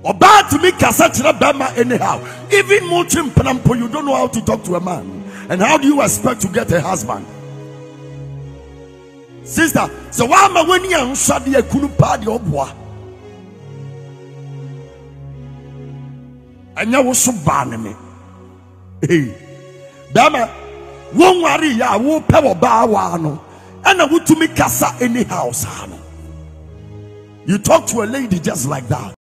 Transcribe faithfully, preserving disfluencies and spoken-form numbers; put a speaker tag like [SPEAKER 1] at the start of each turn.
[SPEAKER 1] Oba to me kasa chira bema anyhow. Even muchim penampo, you don't know how to talk to a man. And how do you expect to get a husband? Sister, so why am I when you are shadi a kunu party obwa? And you was so bad me. Hey, Bama, won't worry, ya will power bawano. And I would to me kasa anyhow, son. You talk to a lady just like that.